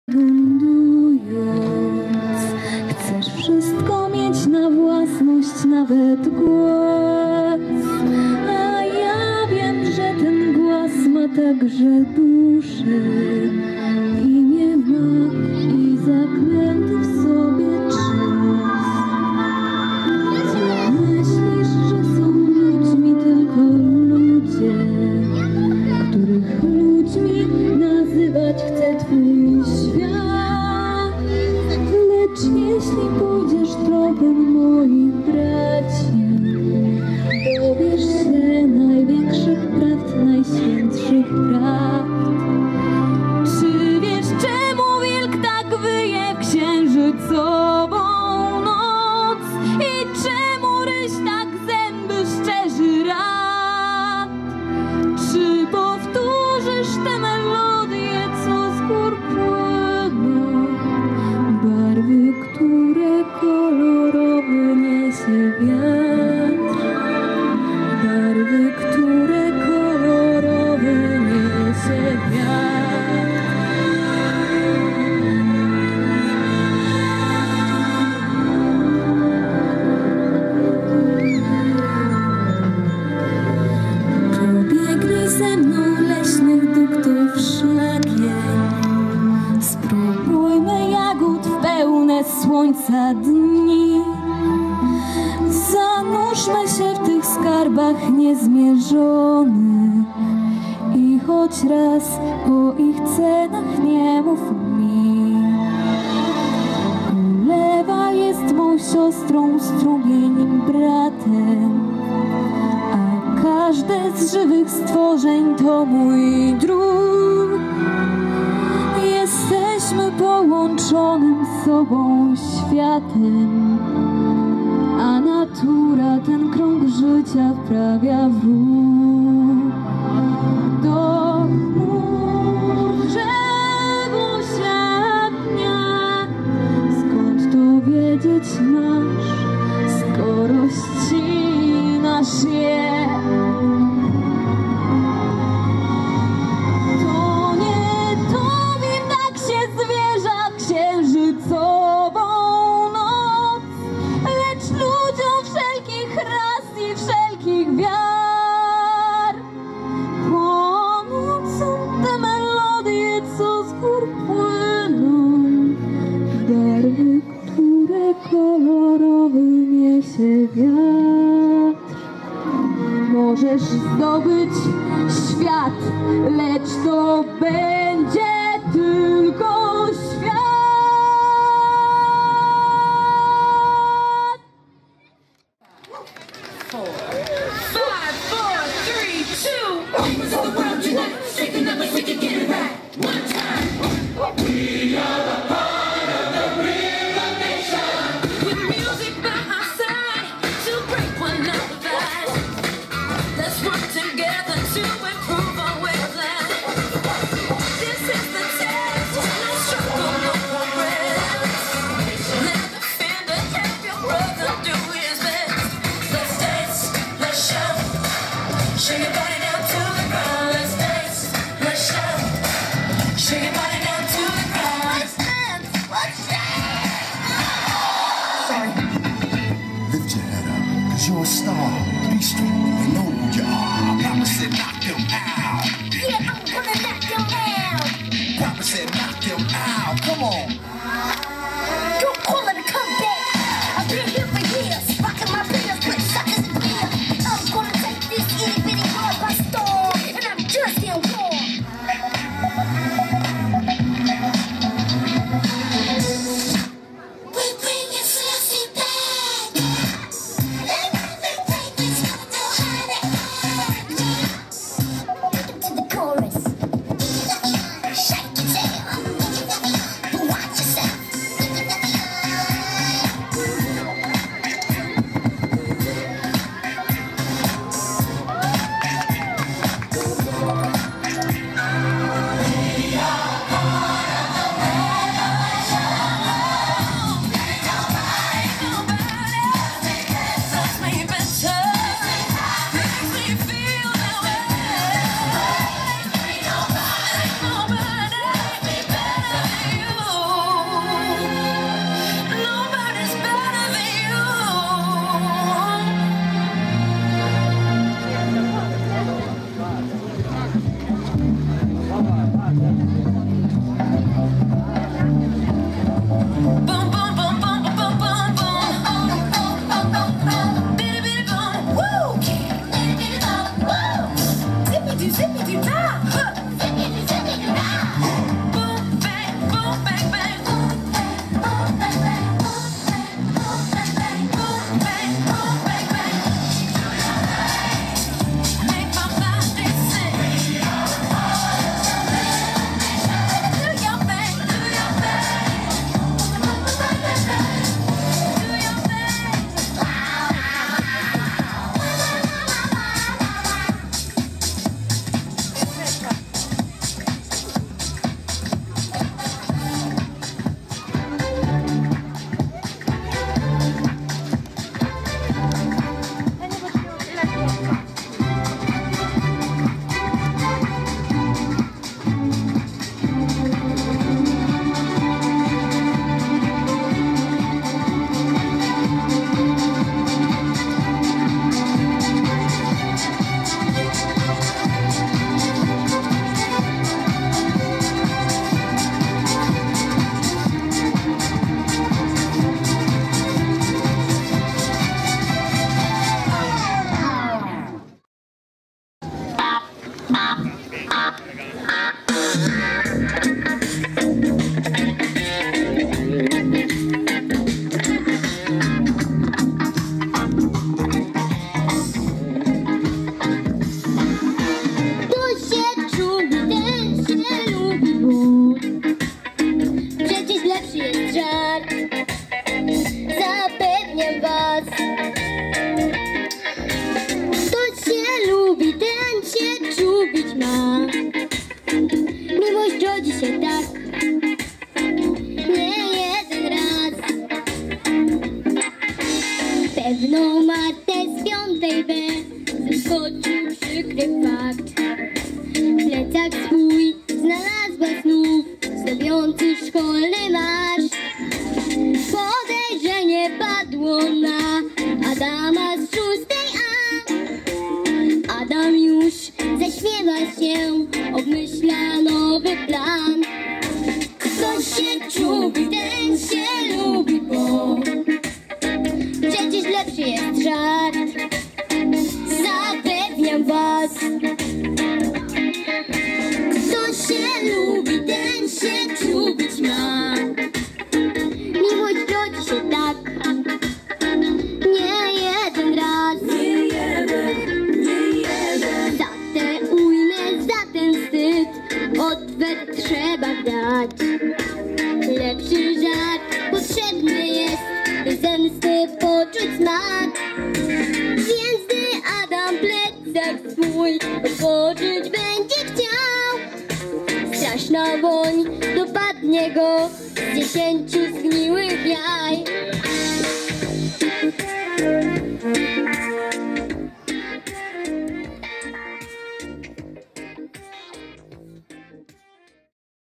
Bundując, chcesz wszystko mieć na własność, nawet głos. A ja wiem, że ten głos ma także duszę. Imię ma i zaklęty w sobie czas. Ty myślisz, że są ludźmi tylko ludzie, których ludźmi nazywać chce twój świat. Lecz jeśli pójdziesz tropem moich braci, dowiesz się największych prawd, najświętszych prawd. Czy wiesz, czemu wilk tak wyje w księżycową noc? I czemu ryś tak zęby szczerzy rad? Czy powtórzysz tę melodię, co z gór płyną? Barwy, które kolorowy niesie wiatr. Barwy, które kolorowy niesie wiatr. Pobiegnij ze mną leśnych duktów szlakiem. Spróbujmy jagód w pełne słońca dni. Zanurzmy się w tych skarbach niezmierzonych i choć raz o ich cenach nie mów mi. Ulewa jest mą siostrą, strumień bratem, a każde z żywych stworzeń to mój drug. Jesteśmy połączonym z sobą światem, a natura ten krąg życia wprawia w ruch. Do chmur drzewo siadnia, skąd to wiedzieć masz, skoro ścinasz je. To nie tobie tak się zwierza księżycową noc, lecz ludziom wszelkich ras i wszelkich wiar. Płonącą te melodie, co z gór płyną, barwy, które kolorowy niesie wiatr. Możesz zdobyć świat, lecz to będzie tylko świat. Five, four, three, two. Papers of the world unite, shaking up and shaking, get it right. One time. We are the heart of the River Nation. With music by our side to break one another's. Let's work together to improve our way of life. This is the test, no struggle, no progress. Let the defender help your brother do his best. Let's dance, let's show. Shake your body down to the ground. Let's dance, let's show. Shake your body down to the ground. Let's dance, let's dance. Sorry. Lift your head up, cause you're a star. Be strong, we know who you are. Papa said knock them out. Yeah, I'm gonna knock them out. Papa said knock them out. Come on. Don't call it a comeback. I've been here for years, rocking my peers with suckers and beer. I'm gonna take this itty bitty heart by storm, and I'm just in war. We bring it fluffy back. Everything's gonna hide it. Listen to the chorus. Shake it down. Watch jest żart. Zapewniam was. Kto się lubi, ten się czubić ma. Miłość rodzi się tak, nie jeden raz. Pewną Martę z 5. B zaskoczył przykry fakt. Plecak swój znalazła znów, zdobiący szkolny marsz. Podejrzenie padło na Adama z 6. A. Adam już zaśmiewa się, obmyśla nowy plan. Kto się czubi, ten się lubi, bo przecież lepszy jest żart. Zapewniam was. Kto się lubi, ten się czubić ma. Miłość rodzi się tak, nie jeden raz. Za tę ujmę, za ten wstyd odwet trzeba dać. Lepszy żart potrzebny jest, by zemsty poczuć smak. Więc gdy Adam plecak swój otworzyć będzie chciał, straszna woń dopadnie go z 10 zgniłych jaj.